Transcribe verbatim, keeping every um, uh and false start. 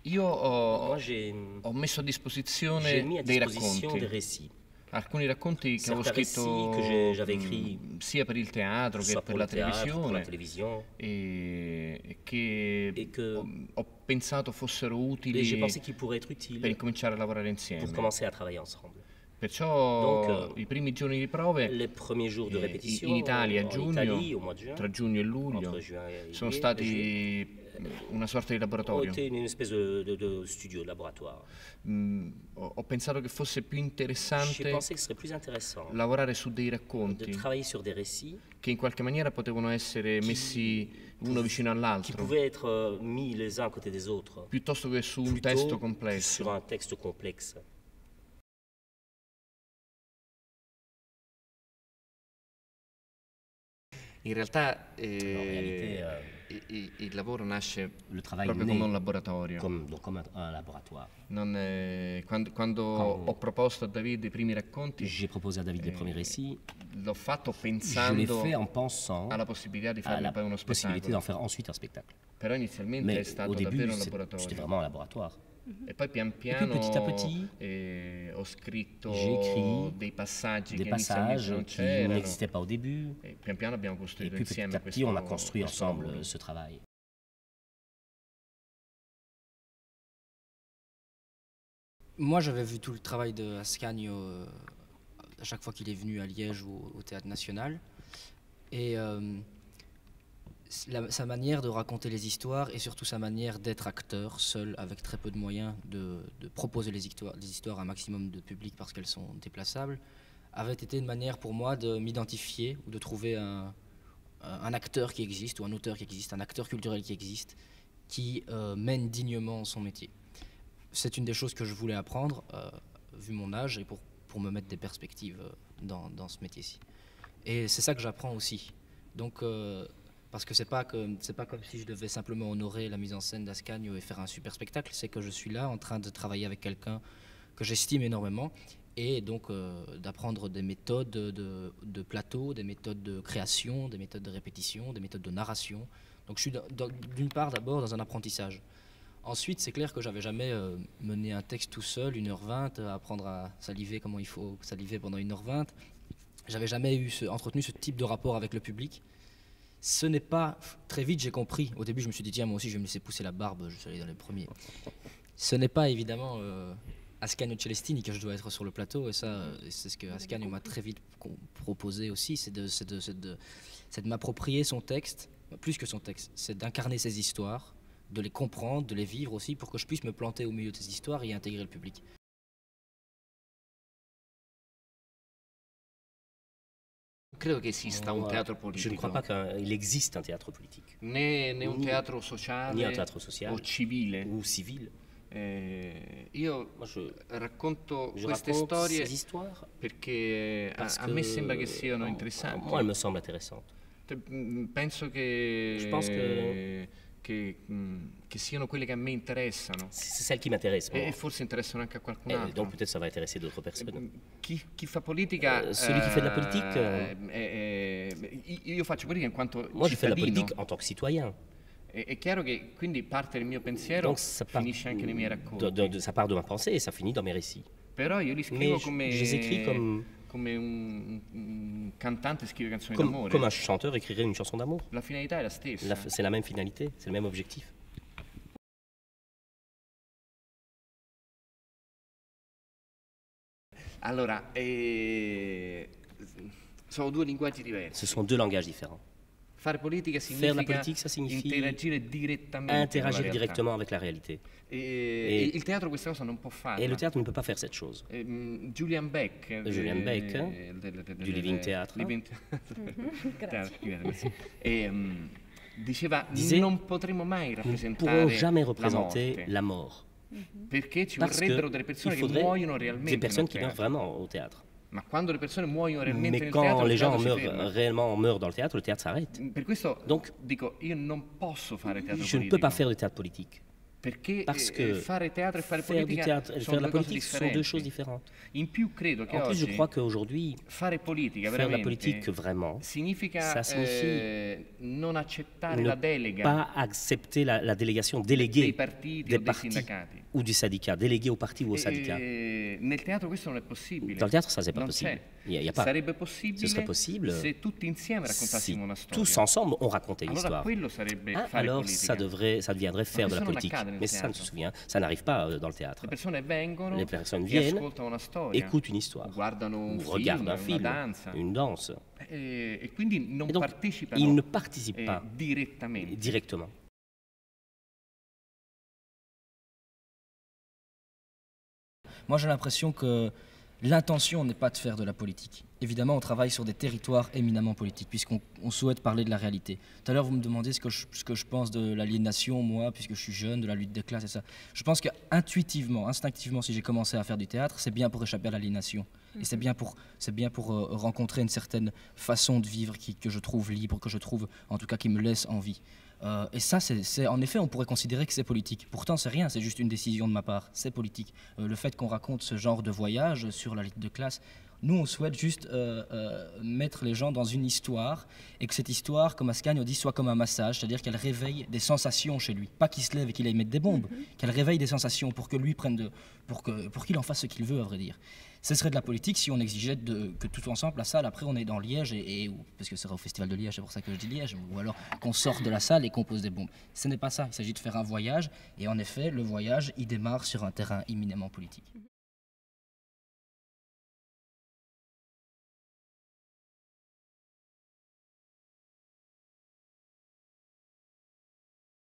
Io ho, Moi, j'ai ho messo a j'ai disposizione mis à dei disposition des racconti, récits. alcuni racconti che avevo Certains récits scritto que j'ai- j'avais mh, écrits, sia per il teatro che soit per pour la le théâtre, pour la televisione télévision, e, e che et que ho, ho pensato fossero et j'ai utili pensé qu'ils pourraient être per utiles incominciare a lavorare pour insieme. commencer à travailler ensemble. Perciò Donc, euh, i primi giorni di prove Les premiers jours de eh, répétition in Italia a en giugno, Italie, au mois de juin, tra giugno e luglio, entre juin et sono juillet, stati una sorta di ont laboratorio. été une espèce de, de- de studio, de laboratoire. Mm, ho, ho pensato che fosse più J'ai interessante pensé que ce serait plus intéressant lavorare su dei de racconti travailler sur des récits che in qualche maniera potevano essere messi uno vicino qui all'altro, pouvaient être euh, mis les uns à côté des autres, piuttosto che su un plutôt testo que complesso. sur un texte complexe. In realtà eh, In réalité, euh, i- i- il lavoro nasce Le travail proprio naît come un laboratorio. comme, donc comme un, un laboratoire. Non, eh, quando quando Quand- ho proposto a David i primi racconti, J'ai proposé à David les premiers récits. l'ho fatto Je l'ai pensando fait en pensant alla possibilità di à farne la poi uno possibilité spettacolo. d'en faire ensuite un spectacle. Però inizialmente è Mais stato au début, davvero un c'est- c'était laboratorio. vraiment un laboratoire. E poi pian puis, piano petit à petit, eh, ho scritto j'ai écrit dei passaggi Des che inizialmente passages non qui c'erano. n'existaient pas au début. E pian piano abbiamo Et costruito puis petit insieme à petit, questo, on a construit questo ensemble lavoro. ce travail. Moi, j'avais vu tout le travail de Ascanio euh, à chaque fois qu'il est venu à Liège ou au Théâtre National. Et euh, la- sa manière de raconter les histoires et surtout sa manière d'être acteur, seul, avec très peu de moyens, de, de proposer les histoires, les histoires à un maximum de public parce qu'elles sont déplaçables, avait été une manière pour moi de m'identifier ou de trouver un, un acteur qui existe ou un auteur qui existe, un acteur culturel qui existe, qui euh, mène dignement son métier. C'est une des choses que je voulais apprendre, euh, vu mon âge, et pour, pour me mettre des perspectives euh, dans, dans ce métier-ci. Et c'est ça que j'apprends aussi. Donc, euh, parce que c'est pas que c'est pas comme si je devais simplement honorer la mise en scène d'Ascanio et faire un super spectacle. C'est que je suis là en train de travailler avec quelqu'un que j'estime énormément, et donc euh, d'apprendre des méthodes de, de plateau, des méthodes de création, des méthodes de répétition, des méthodes de narration. Donc, je suis dans- dans- d'une part d'abord dans un apprentissage. Ensuite, c'est clair que j'avais jamais euh, mené un texte tout seul, une heure vingt, à apprendre à saliver comment il faut saliver pendant une heure vingt. J'avais jamais eu ce- entretenu ce type de rapport avec le public. Ce n'est pas... Très vite, j'ai compris. Au début, je me suis dit, tiens, moi aussi, je vais me laisser pousser la barbe, je suis allé dans les premiers. Ce n'est pas évidemment euh, Ascanio Celestini que je dois être sur le plateau, et ça, euh, c'est ce que Ascanio m'a très vite con- proposé aussi, c'est de, c'est de, c'est de, c'est de m'approprier son texte, plus que son texte, c'est d'incarner ses histoires, de les comprendre, de les vivre aussi, pour que je puisse me planter au milieu de ces histoires et y intégrer le public. Credo che esista un Moi, teatro je ne politico, crois pas qu'il existe un théâtre politique, né, né un Ni- teatro ni un sociale théâtre social o civile. ou civil. Eh, io Moi, je, racconto je queste raconte storie ces histoires perché a, parce a que me sembra che siano a interessanti. moi, elles me semblent intéressantes. Te- mm, Penso che, Je pense que- che, mm, che siano quelle che a me interessano C'est celles qui m'intéressent. moi. e forse interessano anche a qualcun Et altro. donc peut-être ça va intéresser d'autres personnes. Mm, Chi, chi fa politica... Eh, celui qui fait de la politique, eh, eh, eh, io faccio politica in quanto Moi, je fais de la cittadino. politique en tant que citoyen. È, è chiaro che quindi parte del mio pensiero Donc ça part, finisce anche nei miei racconti. de, de- de- ça part de ma pensée et ça finit dans mes récits. Però io li Mais scrivo je, come, je les écris comme, come un, un cantante scrive canzoni comme, d'amore. comme un chanteur écrirait une chanson d'amour. La finalità è la stessa. La- C'est la même finalité, c'est le même objectif. Allora, eh, sono due linguaggi diversi. Ce sont deux langages différents. Fare politica Faire la significa politique, ça signifie interagire direttamente interagir con la realtà. directement avec la réalité. E, E- il teatro questa cosa non può farla. Et le théâtre ne peut pas faire cette chose. Ehm, Julian Beck, Julian eh, Beck, del- del- del- du Living Theatre. Living Theatre, grazie. Ehm, diceva Disait, non potremo mai Nous ne rappresentare pourrons jamais la représenter morte, la mort. perché ci Parce vorrebbero delle qu'il persone che faudrait muoiono des realmente personnes nel qui meurent teatro. vraiment au théâtre. Ma quando le persone muoiono realmente Mais nel quand teatro, les il gens teatro si meurent ferma. réellement meurent dans le théâtre, le théâtre s'arrête. Per questo Donc, dico, io non posso fare teatro Je ne politico. peux pas faire de théâtre politique. Perché Parce eh, que fare teatro e fare faire du politica théâtre et sono faire de la due cose politique sont deux choses differenti. différentes. In più credo che En plus, je oggi crois qu'aujourd'hui, fare politica faire de la veramente politique vraiment, significa ça signifie eh, non accettare ne la delega pas accepter la, la délégation dei déléguée partiti des o dei partis sindacati. ou du syndicat, déléguée au parti ou au syndicat. E, nel teatro questo non è possibile. Dans le théâtre, ça, c'est pas Non possible. c'è. Il y a, il y a pas. Sarebbe Ce possibile serait possible se tutti insieme si raccontassimo una storia. tous ensemble on racontait Allora l'histoire. quello sarebbe Ah, fare alors politica. ça, devrait, ça deviendrait faire de la questo non politique. accade nel Mais ça, ne se teatro. souvient, ça n'arrive pas euh, dans le théâtre. Le persone vengono Les personnes e viennent, ascoltano una storia, écoutent une histoire, o guardano un ou film, regardent un una film, danza, une danse. e, e quindi non Et donc, partecipano ils ne participent eh, pas direttamente. directement. Moi, j'ai l'impression que l'intention n'est pas de faire de la politique. Évidemment, on travaille sur des territoires éminemment politiques, puisqu'on on souhaite parler de la réalité. Tout à l'heure, vous me demandez ce que je, ce que je pense de l'aliénation, moi, puisque je suis jeune, de la lutte des classes et ça. Je pense qu'intuitivement, instinctivement, si j'ai commencé à faire du théâtre, c'est bien pour échapper à l'aliénation. Et c'est bien pour, c'est bien pour euh, rencontrer une certaine façon de vivre qui, que je trouve libre, que je trouve, en tout cas, qui me laisse en vie. Euh, et ça, c'est, c'est, en effet, on pourrait considérer que c'est politique. Pourtant, c'est rien, c'est juste une décision de ma part. C'est politique. Euh, le fait qu'on raconte ce genre de voyage sur la lutte de classe, nous, on souhaite juste euh, euh, mettre les gens dans une histoire et que cette histoire, comme Ascanio dit, soit comme un massage, c'est-à-dire qu'elle réveille des sensations chez lui. Pas qu'il se lève et qu'il aille mettre des bombes, mm-hmm. qu'elle réveille des sensations pour que lui prenne de, pour que, pour qu'il en fasse ce qu'il veut, à vrai dire. Ce serait de la politique si on exigeait de, que tout ensemble, la salle, après on est dans Liège, et, et, parce que ce sera au Festival de Liège, c'est pour ça que je dis Liège, ou alors qu'on sorte de la salle et qu'on pose des bombes. Ce n'est pas ça, il s'agit de faire un voyage, et en effet, le voyage, il démarre sur un terrain éminemment politique.